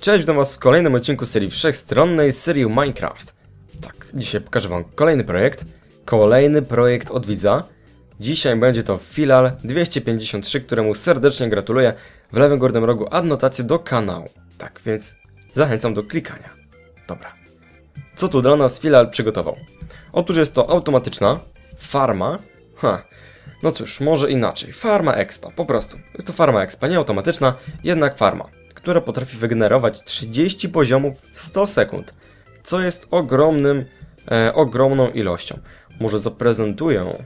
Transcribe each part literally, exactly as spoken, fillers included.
Cześć, witam was w kolejnym odcinku serii wszechstronnej, serii Minecraft. Tak, dzisiaj pokażę wam kolejny projekt. Kolejny projekt od widza. Dzisiaj będzie to Filal dwieście pięćdziesiąt trzy, któremu serdecznie gratuluję. W lewym górnym rogu adnotację do kanału. Tak, więc zachęcam do klikania. Dobra. Co tu dla nas Filal przygotował? Otóż jest to automatyczna farma. Ha. No cóż, może inaczej. Farma expa, po prostu. Jest to farma expa, nie automatyczna, jednak farma, która potrafi wygenerować trzydzieści poziomów w sto sekund, co jest ogromnym, e, ogromną ilością. Może zaprezentuję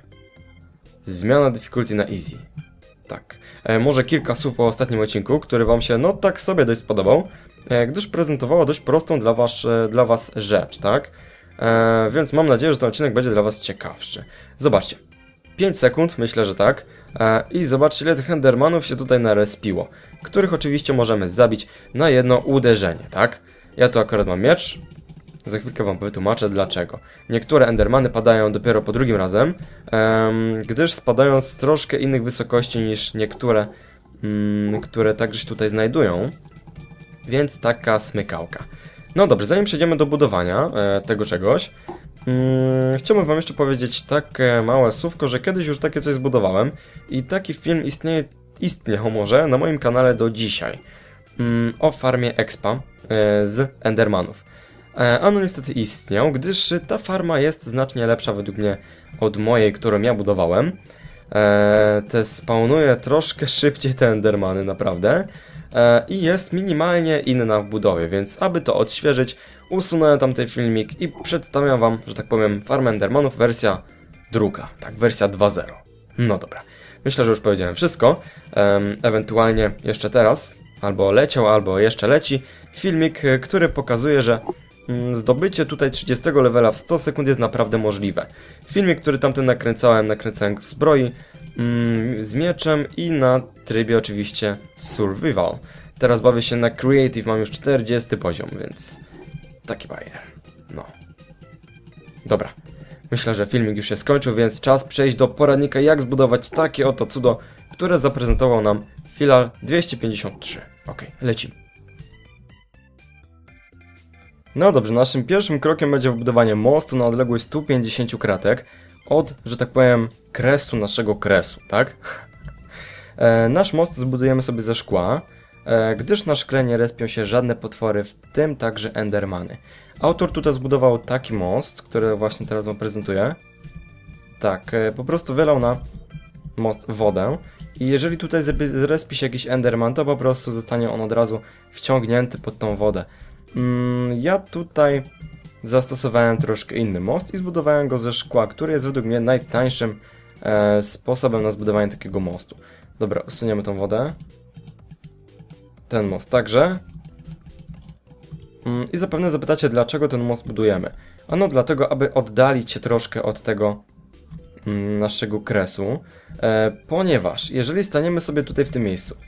zmiana difficulty na easy. Tak, e, może kilka słów o ostatnim odcinku, który wam się no tak sobie dość spodobał, e, gdyż prezentowało dość prostą dla was, e, dla was rzecz, tak? E, więc mam nadzieję, że ten odcinek będzie dla was ciekawszy. Zobaczcie, pięć sekund, myślę, że tak. E, I zobaczcie, ile tych endermanów się tutaj narespiło, których oczywiście możemy zabić na jedno uderzenie, tak? Ja tu akurat mam miecz. Za chwilkę wam wytłumaczę dlaczego. Niektóre endermany padają dopiero po drugim razem, em, gdyż spadają z troszkę innych wysokości niż niektóre, mm, które także się tutaj znajdują. Więc taka smykałka. No dobrze, zanim przejdziemy do budowania e, tego czegoś, Hmm, chciałbym wam jeszcze powiedzieć takie małe słówko, że kiedyś już takie coś zbudowałem i taki film istnieje, istniał może na moim kanale do dzisiaj hmm, o farmie expa e, z endermanów. E, ano niestety istniał, gdyż ta farma jest znacznie lepsza według mnie od mojej, którą ja budowałem. E, te spawnuje troszkę szybciej te endermany, naprawdę. E, I jest minimalnie inna w budowie, więc aby to odświeżyć, usunąłem tamten filmik i przedstawiam wam, że tak powiem, farmę endermanów wersja druga, tak, wersja dwa zero. No dobra, myślę, że już powiedziałem wszystko. Ehm, ewentualnie jeszcze teraz, albo leciał, albo jeszcze leci filmik, który pokazuje, że mm, zdobycie tutaj trzydziestego levela w sto sekund jest naprawdę możliwe. Filmik, który tamten nakręcałem, nakręcałem w zbroi, mm, z mieczem i na trybie oczywiście survival. Teraz bawię się na creative, mam już czterdziesty poziom, więc taki bajer. No. Dobra. Myślę, że filmik już się skończył, więc czas przejść do poradnika, jak zbudować takie oto cudo, które zaprezentował nam Filal dwieście pięćdziesiąt trzy. Ok, lecimy. No dobrze, naszym pierwszym krokiem będzie wybudowanie mostu na odległość stu pięćdziesięciu kratek od, że tak powiem, kresu naszego kresu, tak? e, nasz most zbudujemy sobie ze szkła, gdyż na szkle nie respią się żadne potwory, w tym także endermany. Autor tutaj zbudował taki most, który właśnie teraz wam prezentuję. Tak, po prostu wylał na most wodę i jeżeli tutaj zrespi się jakiś enderman, to po prostu zostanie on od razu wciągnięty pod tą wodę. Ja tutaj zastosowałem troszkę inny most i zbudowałem go ze szkła, który jest według mnie najtańszym sposobem na zbudowanie takiego mostu. Dobra, usuniemy tą wodę. Ten most także. I zapewne zapytacie, dlaczego ten most budujemy. Ano dlatego, aby oddalić się troszkę od tego mm, naszego kresu, e, ponieważ jeżeli staniemy sobie tutaj w tym miejscu,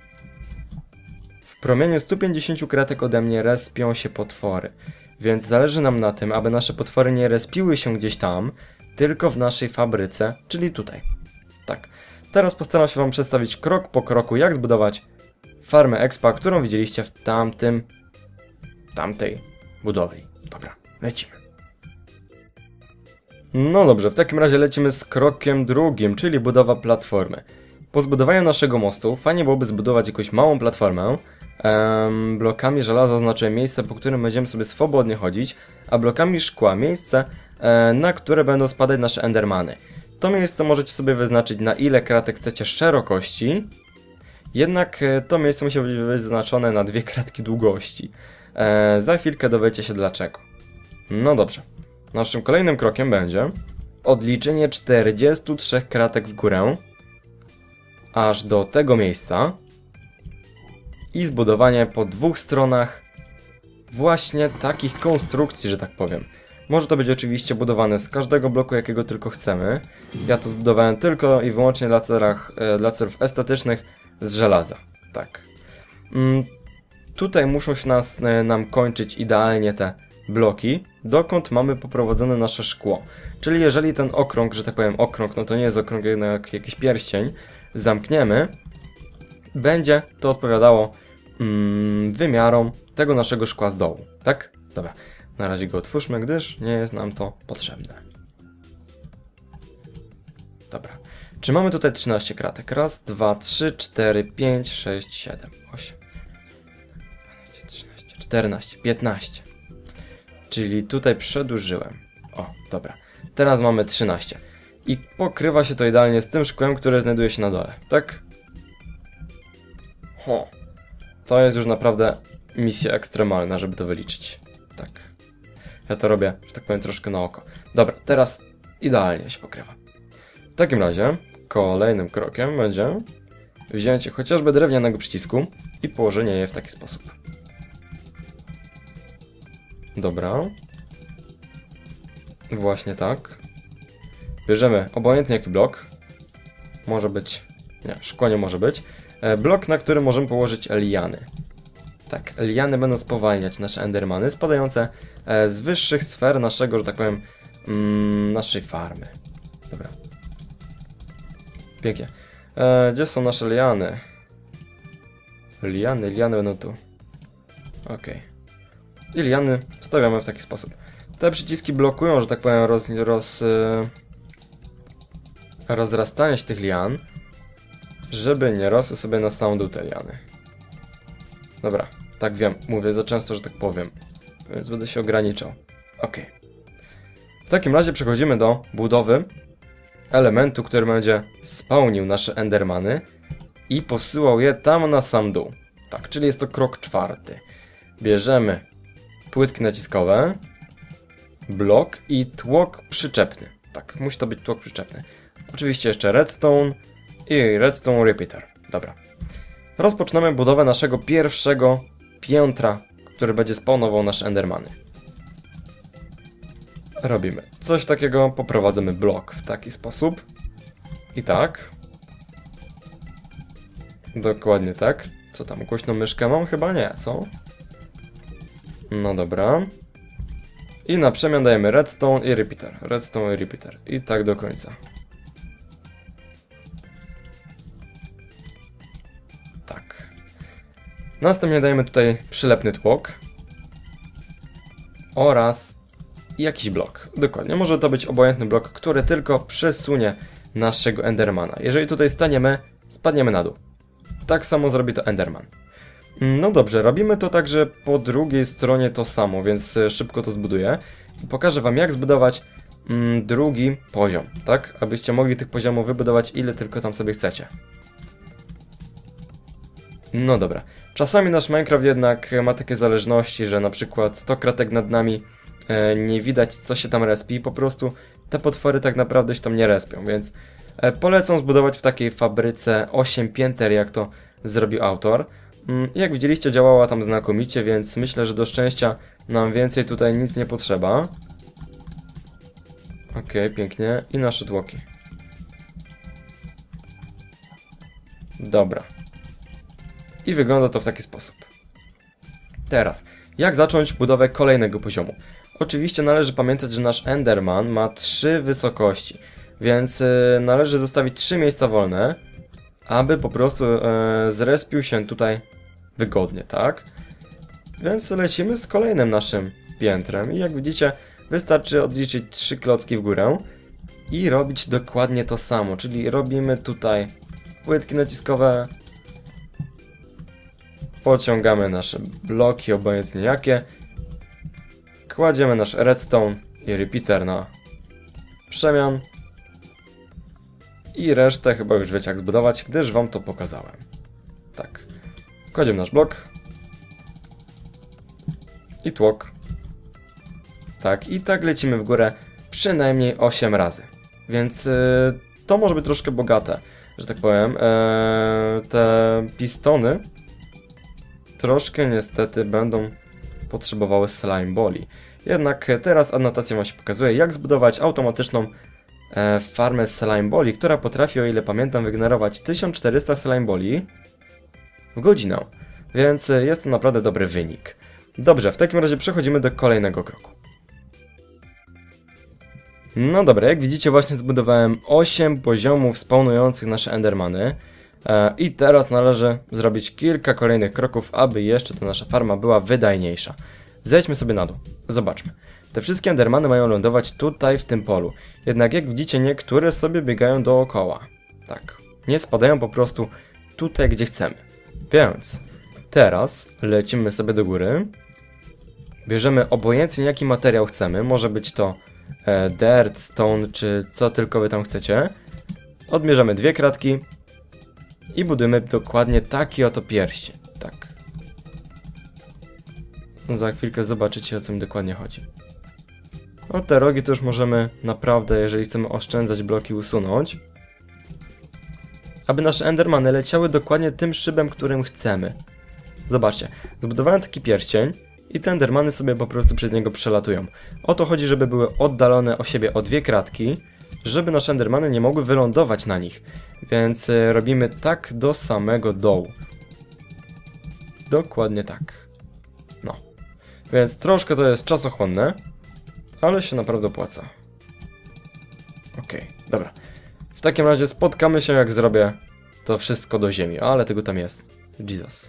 w promieniu stu pięćdziesięciu kratek ode mnie respią się potwory, więc zależy nam na tym, aby nasze potwory nie respiły się gdzieś tam, tylko w naszej fabryce, czyli tutaj. Tak. Teraz postaram się wam przedstawić krok po kroku, jak zbudować farmę expa, którą widzieliście w tamtym, tamtej budowli. Dobra, lecimy. No dobrze, w takim razie lecimy z krokiem drugim, czyli budowa platformy. Po zbudowaniu naszego mostu fajnie byłoby zbudować jakąś małą platformę. Ehm, blokami żelaza oznaczuje miejsce, po którym będziemy sobie swobodnie chodzić, a blokami szkła miejsce, e, na które będą spadać nasze endermany. To miejsce możecie sobie wyznaczyć, na ile kratek chcecie szerokości. Jednak to miejsce musi być wyznaczone na dwie kratki długości. Eee, za chwilkę dowiecie się dlaczego. No dobrze. Naszym kolejnym krokiem będzie odliczenie czterdziestu trzech kratek w górę, aż do tego miejsca i zbudowanie po dwóch stronach właśnie takich konstrukcji, że tak powiem. Może to być oczywiście budowane z każdego bloku, jakiego tylko chcemy. Ja to zbudowałem tylko i wyłącznie dla, celach, dla celów estetycznych, z żelaza, tak. Mm, tutaj muszą się nas, nam kończyć idealnie te bloki, dokąd mamy poprowadzone nasze szkło. Czyli jeżeli ten okrąg, że tak powiem okrąg, no to nie jest okrąg jak jakiś pierścień, zamkniemy, będzie to odpowiadało mm, wymiarom tego naszego szkła z dołu, tak? Dobra, na razie go otwórzmy, gdyż nie jest nam to potrzebne. Dobra, czy mamy tutaj trzynaście kratek? Raz, dwa, trzy, cztery, pięć, sześć, siedem, osiem, dwanaście, trzynaście, czternaście, piętnaście. Czyli tutaj przedłużyłem. O, dobra. Teraz mamy trzynaście. I pokrywa się to idealnie z tym szkłem, które znajduje się na dole, tak? Ho. To jest już naprawdę misja ekstremalna, żeby to wyliczyć. Tak. Ja to robię, że tak powiem, troszkę na oko. Dobra, teraz idealnie się pokrywa. W takim razie kolejnym krokiem będzie wzięcie chociażby drewnianego przycisku i położenie je w taki sposób. Dobra. Właśnie tak. Bierzemy obojętnie jaki blok. Może być... Nie, szkło nie może być. E, blok, na którym możemy położyć liany. Tak, liany będą spowalniać nasze endermany spadające e, z wyższych sfer naszego, że tak powiem, mm, naszej farmy. Dobra. Pięknie. E, gdzie są nasze liany? Liany, liany będą tu. Okej. I liany wstawiamy w taki sposób. Te przyciski blokują, że tak powiem, roz, roz, rozrastanie się tych lian, żeby nie rosły sobie na samą dół te liany. Dobra, tak wiem, mówię za często, że tak powiem, więc będę się ograniczał. Ok. W takim razie przechodzimy do budowy elementu, który będzie spełnił nasze endermany i posyłał je tam na sam dół. Tak, czyli jest to krok czwarty. Bierzemy płytki naciskowe, blok i tłok przyczepny. Tak, musi to być tłok przyczepny. Oczywiście jeszcze redstone i redstone repeater. Dobra. Rozpoczynamy budowę naszego pierwszego piętra, który będzie spawnował nasze endermany. Robimy coś takiego, poprowadzamy blok w taki sposób. I tak. Dokładnie tak. Co tam, głośną myszkę mam? Chyba nie, co? No dobra. I na przemian dajemy redstone i repeater. Redstone i repeater. I tak do końca. Tak. Następnie dajemy tutaj przylepny tłok. Oraz jakiś blok. Dokładnie. Może to być obojętny blok, który tylko przesunie naszego endermana. Jeżeli tutaj staniemy, spadniemy na dół. Tak samo zrobi to enderman. No dobrze, robimy to tak, że po drugiej stronie to samo, więc szybko to zbuduję. I pokażę wam, jak zbudować mm, drugi poziom, tak? Abyście mogli tych poziomów wybudować ile tylko tam sobie chcecie. No dobra. Czasami nasz Minecraft jednak ma takie zależności, że na przykład sto kratek nad nami e, nie widać, co się tam respi. Po prostu te potwory tak naprawdę się tam nie respią, więc e, polecam zbudować w takiej fabryce osiem pięter, jak to zrobił autor. Jak widzieliście, działała tam znakomicie, więc myślę, że do szczęścia nam więcej tutaj nic nie potrzeba. Ok, pięknie. I nasze tłoki. Dobra. I wygląda to w taki sposób. Teraz, jak zacząć budowę kolejnego poziomu? Oczywiście należy pamiętać, że nasz enderman ma trzy wysokości, więc yy, należy zostawić trzy miejsca wolne, aby po prostu yy, zrespił się tutaj wygodnie, tak? Więc lecimy z kolejnym naszym piętrem i jak widzicie, wystarczy odliczyć trzy klocki w górę i robić dokładnie to samo, czyli robimy tutaj płytki naciskowe, pociągamy nasze bloki, obojętnie jakie, kładziemy nasz redstone i repeater na przemian i resztę chyba już wiecie jak zbudować, gdyż wam to pokazałem. Tak. Kładziemy nasz blok. I tłok. Tak, i tak lecimy w górę przynajmniej osiem razy. Więc yy, to może być troszkę bogate, że tak powiem. Yy, te pistony troszkę niestety będą potrzebowały slime balli. Jednak teraz anotacja wam się pokazuje, jak zbudować automatyczną e, farmę slime balli, która potrafi, o ile pamiętam, wygenerować tysiąc czterysta slime balli w godzinę, więc jest to naprawdę dobry wynik. Dobrze, w takim razie przechodzimy do kolejnego kroku. No dobra, jak widzicie właśnie zbudowałem osiem poziomów spawnujących nasze endermany. E, I teraz należy zrobić kilka kolejnych kroków, aby jeszcze ta nasza farma była wydajniejsza. Zejdźmy sobie na dół. Zobaczmy. Te wszystkie endermany mają lądować tutaj w tym polu. Jednak jak widzicie, niektóre sobie biegają dookoła. Tak. Nie spadają po prostu tutaj, gdzie chcemy. Więc teraz lecimy sobie do góry. Bierzemy obojętnie jaki materiał chcemy. Może być to e, dirt, stone, czy co tylko wy tam chcecie. Odmierzamy dwie kratki. I budujemy dokładnie taki oto pierścień. Tak. No za chwilkę zobaczycie, o co mi dokładnie chodzi. O, te rogi to już możemy naprawdę, jeżeli chcemy oszczędzać bloki, usunąć. Aby nasze endermany leciały dokładnie tym szybem, którym chcemy. Zobaczcie, zbudowałem taki pierścień i te endermany sobie po prostu przez niego przelatują. O to chodzi, żeby były oddalone o siebie o dwie kratki, żeby nasze endermany nie mogły wylądować na nich. Więc y, robimy tak do samego dołu. Dokładnie tak. No. Więc troszkę to jest czasochłonne, ale się naprawdę opłaca. Okej, okay, dobra. W takim razie spotkamy się, jak zrobię to wszystko do ziemi, ale tego tam jest. Jesus.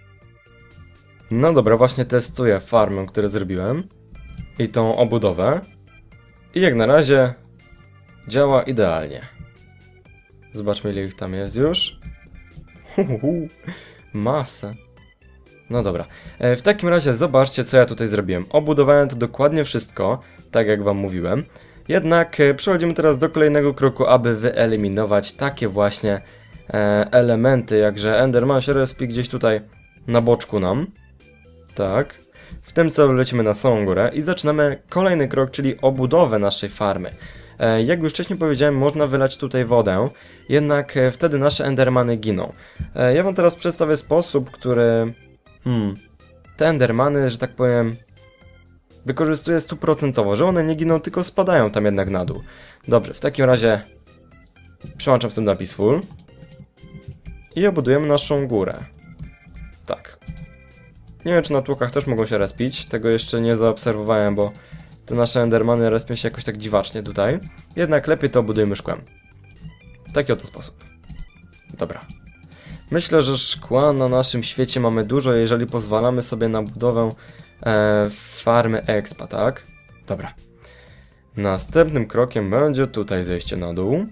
No dobra, właśnie testuję farmę, którą zrobiłem i tą obudowę. I jak na razie działa idealnie. Zobaczmy, ile ich tam jest już. Uhuhu, masę. No dobra. E, w takim razie zobaczcie, co ja tutaj zrobiłem. Obudowałem to dokładnie wszystko, tak jak wam mówiłem. Jednak e, przechodzimy teraz do kolejnego kroku, aby wyeliminować takie właśnie e, elementy, jakże Enderman się respi gdzieś tutaj na boczku nam. Tak. W tym celu lecimy na samą górę i zaczynamy kolejny krok, czyli obudowę naszej farmy. E, jak już wcześniej powiedziałem, można wylać tutaj wodę, jednak e, wtedy nasze endermany giną. E, ja wam teraz przedstawię sposób, który... Hmm, te endermany, że tak powiem, wykorzystuję stuprocentowo, że one nie giną, tylko spadają tam jednak na dół. Dobrze, w takim razie przełączam sobie napis full i obudujemy naszą górę. Tak. Nie wiem, czy na tłukach też mogą się respić, tego jeszcze nie zaobserwowałem, bo te nasze endermany respią się jakoś tak dziwacznie tutaj. Jednak lepiej to budujemy szkłem. W taki oto sposób. Dobra. Myślę, że szkła na naszym świecie mamy dużo, jeżeli pozwalamy sobie na budowę e, farmy expa, tak? Dobra. Następnym krokiem będzie tutaj zejście na dół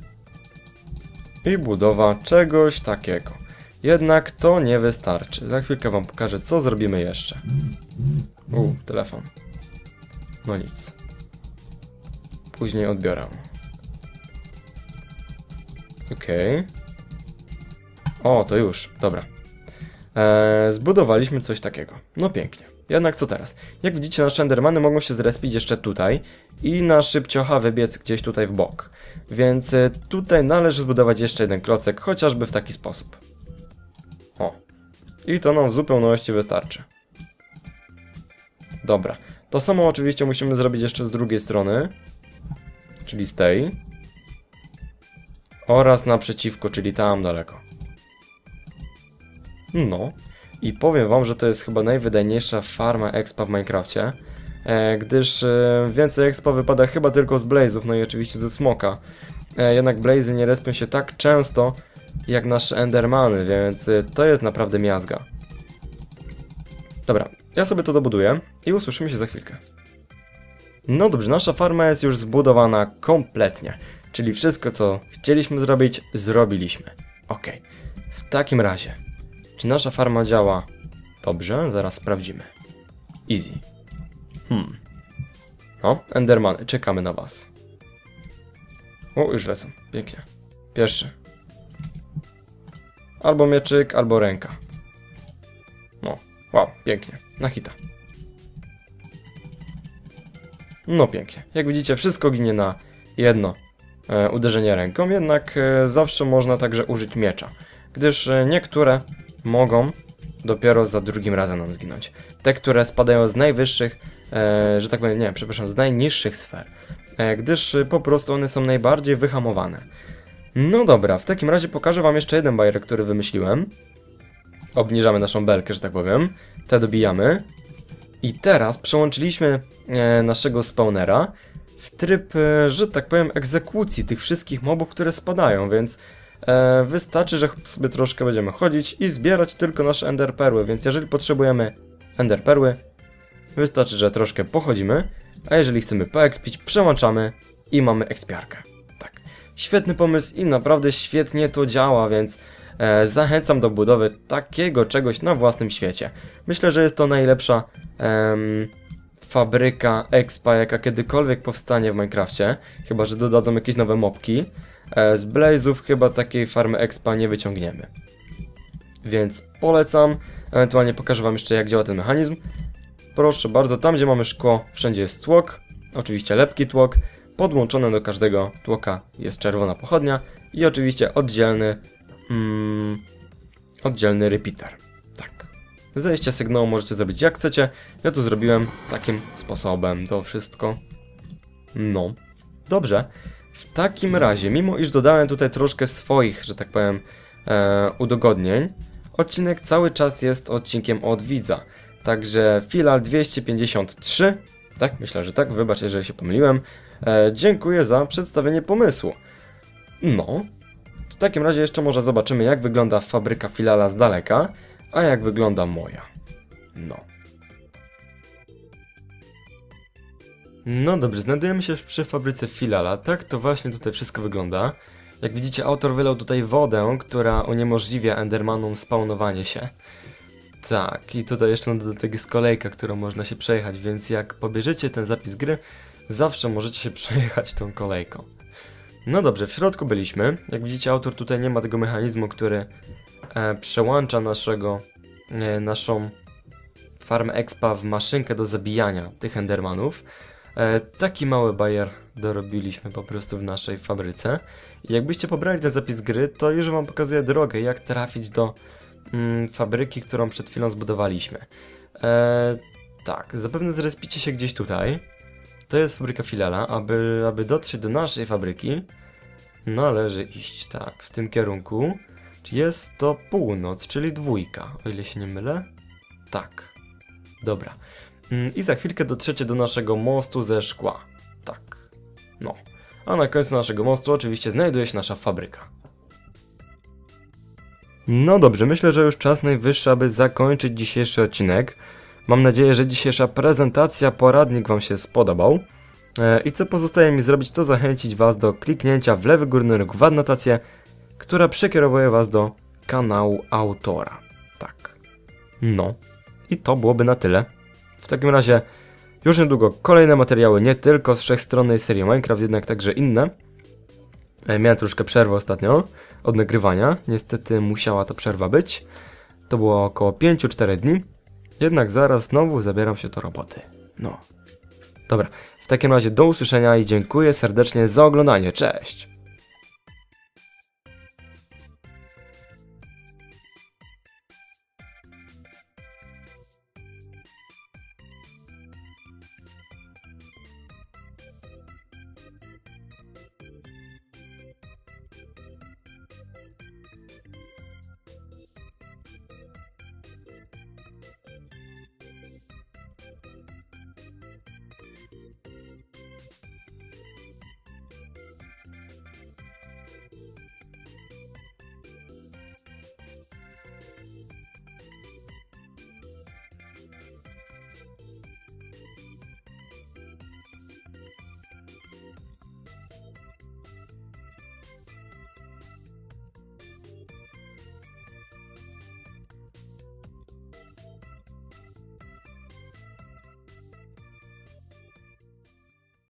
i budowa czegoś takiego. Jednak to nie wystarczy. Za chwilkę wam pokażę, co zrobimy jeszcze. U, telefon. No nic. Później odbiorę. Okej. Okay. O, to już. Dobra. Eee, zbudowaliśmy coś takiego. No pięknie. Jednak co teraz? Jak widzicie, nasze endermany mogą się zrespić jeszcze tutaj i na szybciocha wybiec gdzieś tutaj w bok. Więc tutaj należy zbudować jeszcze jeden klocek, chociażby w taki sposób. O. I to nam w zupełności wystarczy. Dobra. To samo oczywiście musimy zrobić jeszcze z drugiej strony. Czyli z tej. Oraz naprzeciwko, czyli tam daleko. No. I powiem wam, że to jest chyba najwydajniejsza farma expa w Minecrafcie. E, gdyż e, więcej expa wypada chyba tylko z blazów, no i oczywiście ze smoka. E, jednak blazy nie respią się tak często jak nasze endermany, więc e, to jest naprawdę miazga. Dobra, ja sobie to dobuduję i usłyszymy się za chwilkę. No dobrze, nasza farma jest już zbudowana kompletnie. Czyli wszystko, co chcieliśmy zrobić, zrobiliśmy. Ok, w takim razie, czy nasza farma działa dobrze? Zaraz sprawdzimy. Easy. Hmm. No, endermany, czekamy na was. O, już lecą. Pięknie. Pierwszy. Albo mieczyk, albo ręka. No, wow, pięknie. Na hita. No pięknie. Jak widzicie, wszystko ginie na jedno e, uderzenie ręką, jednak e, zawsze można także użyć miecza. Gdyż e, niektóre mogą dopiero za drugim razem nam zginąć. Te, które spadają z najwyższych, e, że tak powiem, nie, przepraszam, z najniższych sfer. E, gdyż e, po prostu one są najbardziej wyhamowane. No dobra, w takim razie pokażę wam jeszcze jeden bajer, który wymyśliłem. Obniżamy naszą belkę, że tak powiem. Te dobijamy. I teraz przełączyliśmy e, naszego spawnera w tryb, e, że tak powiem, egzekucji tych wszystkich mobów, które spadają, więc e, wystarczy, że sobie troszkę będziemy chodzić i zbierać tylko nasze ender perły, więc jeżeli potrzebujemy ender perły, wystarczy, że troszkę pochodzimy, a jeżeli chcemy poekspić, przełączamy i mamy ekspiarkę. Tak, świetny pomysł i naprawdę świetnie to działa, więc e, zachęcam do budowy takiego czegoś na własnym świecie. Myślę, że jest to najlepsza em, fabryka expa, jaka kiedykolwiek powstanie w Minecrafcie, chyba że dodadzą jakieś nowe mopki. E, z Blazów chyba takiej farmy expa nie wyciągniemy. Więc polecam, ewentualnie pokażę wam jeszcze, jak działa ten mechanizm. Proszę bardzo, tam gdzie mamy szkło, wszędzie jest tłok, oczywiście lepki tłok, podłączone do każdego tłoka jest czerwona pochodnia i oczywiście oddzielny, mm, oddzielny repeater. Tak. Zejście sygnału możecie zrobić jak chcecie, ja tu zrobiłem takim sposobem to wszystko. No, dobrze. W takim razie, mimo iż dodałem tutaj troszkę swoich, że tak powiem, e, udogodnień, odcinek cały czas jest odcinkiem od widza. Także Filal dwieście pięćdziesiąt trzy, tak, myślę, że tak, wybacz, jeżeli się pomyliłem. E, dziękuję za przedstawienie pomysłu. No, w takim razie jeszcze może zobaczymy, jak wygląda fabryka Filala z daleka, a jak wygląda moja. No. No dobrze, znajdujemy się przy fabryce Filala, tak to właśnie tutaj wszystko wygląda. Jak widzicie, autor wylał tutaj wodę, która uniemożliwia endermanom spawnowanie się. Tak, i tutaj jeszcze na dodatek jest kolejka, którą można się przejechać, więc jak pobierzecie ten zapis gry, zawsze możecie się przejechać tą kolejką. No dobrze, w środku byliśmy. Jak widzicie, autor tutaj nie ma tego mechanizmu, który e, przełącza naszego, e, naszą farmę expa w maszynkę do zabijania tych endermanów. E, taki mały bajer dorobiliśmy po prostu w naszej fabryce. I jakbyście pobrali ten zapis gry, to już wam pokazuję drogę, jak trafić do mm, fabryki, którą przed chwilą zbudowaliśmy. E, tak, zapewne zrespicie się gdzieś tutaj. To jest fabryka Filala. Aby, aby dotrzeć do naszej fabryki, należy iść tak, w tym kierunku. Jest to północ, czyli dwójka, o ile się nie mylę. Tak, dobra. I za chwilkę dotrzecie do naszego mostu ze szkła. Tak, no. A na końcu naszego mostu oczywiście znajduje się nasza fabryka. No dobrze, myślę, że już czas najwyższy, aby zakończyć dzisiejszy odcinek. Mam nadzieję, że dzisiejsza prezentacja, poradnik wam się spodobał. I co pozostaje mi zrobić, to zachęcić was do kliknięcia w lewy górny róg w adnotację, która przekierowuje was do kanału autora. Tak. No. I to byłoby na tyle. W takim razie już niedługo kolejne materiały, nie tylko z wszechstronnej serii Minecraft, jednak także inne. Miałem troszkę przerwę ostatnio od nagrywania, niestety musiała to przerwa być. To było około pięć cztery dni, jednak zaraz znowu zabieram się do roboty. No. Dobra, w takim razie do usłyszenia i dziękuję serdecznie za oglądanie, cześć!